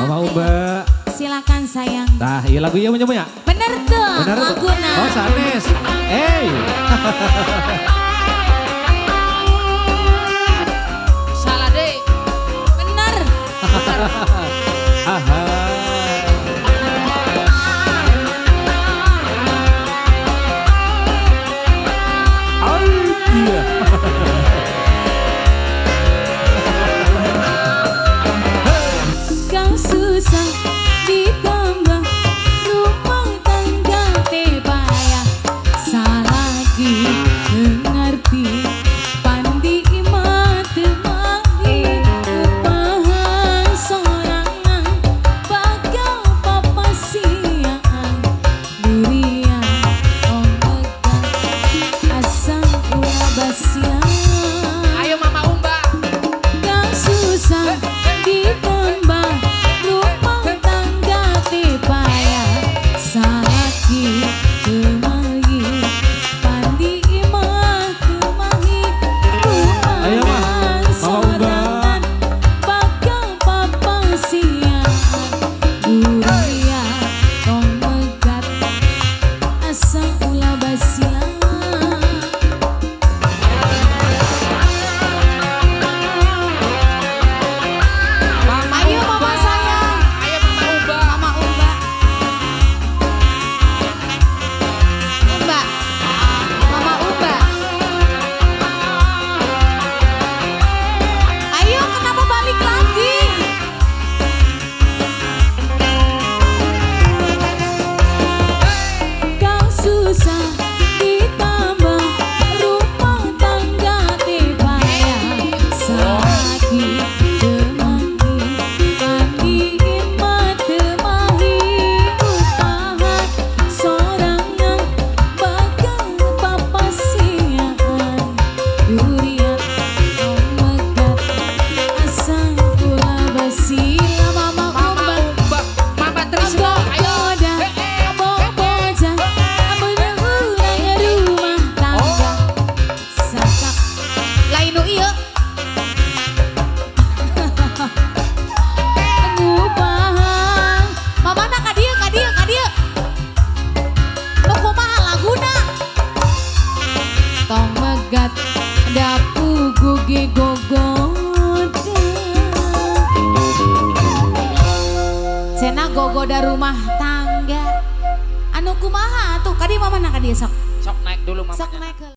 Mama Umba. Silakan sayang. Nah, iya lagu iya punya. Bener tuh. Bener tuh. Laguna. Oh, sanes. Hey. Salah deh. Bener. Aha. Oh, iya. Kau susah ditambah rumah tangga tebaya salagi mengerti pandi mati mahi upahan sorangan bakal papasiaan durian omegan asam ulah basian. Ayo Mama Umba. Kau susah ditambah rumah tangga tebaya salaki kemahi pandi imah kemahi Ayo, Ma. rumahan Mama Umba. sorangan bakal papasian durian tong megat asa ulah basian. Ayo mama sayang. Ayo Mama Umba. Mama Umba. Umba. Mama Umba. Ayo kenapa balik lagi? Kau susah ditambah rumah tangga tebaya sakit temani andi imah temahi upahan sorangan bakal papasian durian omegat asam ulah basila. Mama Mama Umba. Umba. Mama Trisno. Ayo. Dapu gugi gogoda Cena gogoda rumah tangga anu kumaha tuh kadi mama nak dia sok Sok naik dulu mamanya. naik